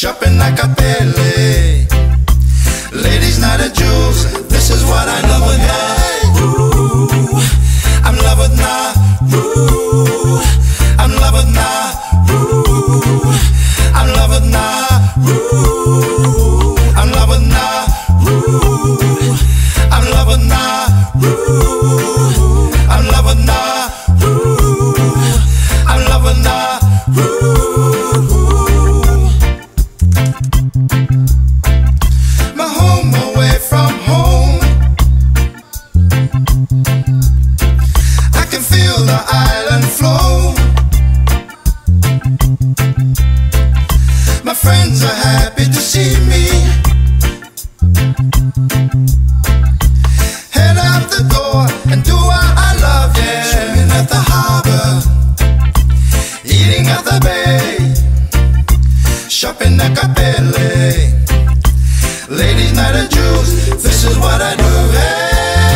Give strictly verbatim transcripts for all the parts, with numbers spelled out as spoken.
shopping a Capelli. Ladies, night at Jules, this is what I love with Nauru. I'm in love with Nauru. I'm in love with Nauru. I'm in love with Nauru. I'm in love with Nauru. I'm in love with Nauru. I'm in love with Nauru. I'm in love with Nauru. My home away from home, I can feel the island flow. My friends are happy to see me. Head out the door and do what I love, yeah. Swimming at the harbor, eating at the bay, shopping at Capelli. Ladies, night at Jules, this is what I do, hey.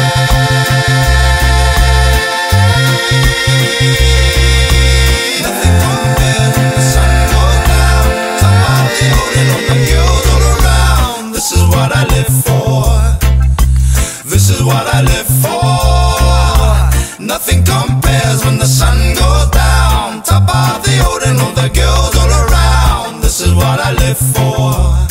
Nothing compares when the sun goes down. Top of the ocean, all the girls all around. This is what I live for. This is what I live for. Nothing compares when the sun goes down. Top of the ocean, all the girls all around. This is what I live for.